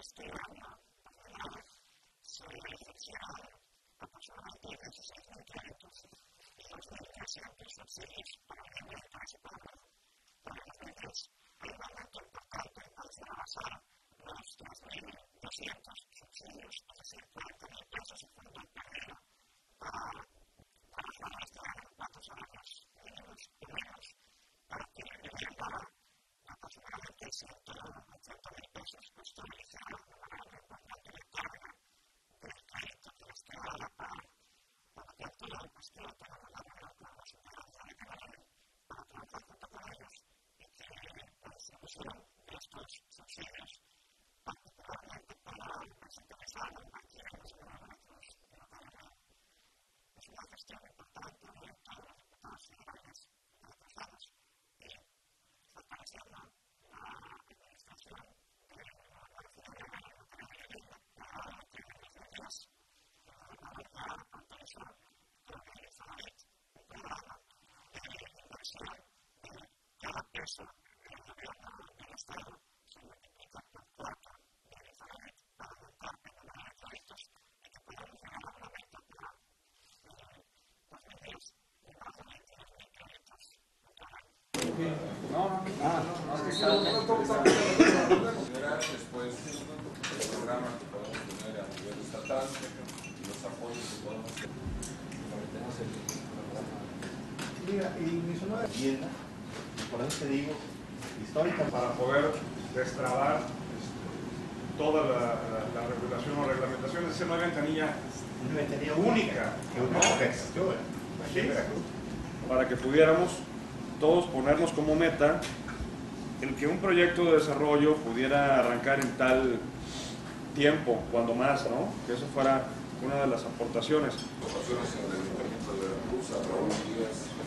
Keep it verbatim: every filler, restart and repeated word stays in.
este año se beneficiaron aproximadamente de dieciséis mil créditos y dos mil trescientos subsidios para alimentos y para para dos mil tres. Hay un aumento importante al rebasar los tres mil doscientos subsidios, es decir, cuarenta mil pesos en fondo perdido para trabajar este año, cuatro salarios mínimos y menos, para adquirir vivienda aproximadamente ciento ochenta mil pesos, esto realizará de manera importante la carga del crédito que les queda a la par. Por lo tanto, pues quiero tener una reunión con los ciudadanos de Canadá para trabajar junto con ellos y que la distribución de estos subsidios, particularmente para los interesados en banqueros y otros de la carrera, es una gestión importante de todos los diputados federales de otros lados y fortaleciendo la administración de la ciudadanía de la Canadá, la que en los días la verdad autorizó el Sabarit, un programa de inversión de cada peso del gobierno del Estado se multiplica por cuatro del Sabarit para aumentar en la manera de créditos y que podamos llegar a un aumento para dos mil diez de más de veintidós mil créditos en todo el año. No, no, no, no, es que está después el programa que podemos tener a nivel estatal y los apoyos que podemos tener. Mira, y mi zona de vivienda, por eso te digo, histórica, para poder destrabar este, toda la, la, la regulación o reglamentación, es decir, una ventanilla una ventanilla única, que una perfección, aquí en Veracruz, para que pudiéramos todos ponernos como meta el que un proyecto de desarrollo pudiera arrancar en tal tiempo, cuando más, ¿no? Que eso fuera una de las aportaciones. Aportaciones en el Ayuntamiento de Veracruz, a Raúl Díaz,